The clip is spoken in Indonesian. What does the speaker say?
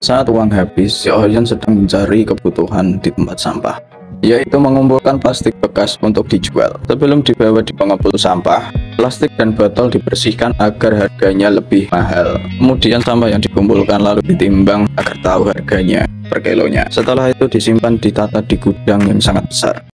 Saat uang habis, si Ohyeon sedang mencari kebutuhan di tempat sampah, yaitu mengumpulkan plastik bekas untuk dijual. Sebelum dibawa di pengepul sampah, plastik dan botol dibersihkan agar harganya lebih mahal. Kemudian sampah yang dikumpulkan lalu ditimbang agar tahu harganya per kilonya. Setelah itu disimpan ditata di gudang yang sangat besar.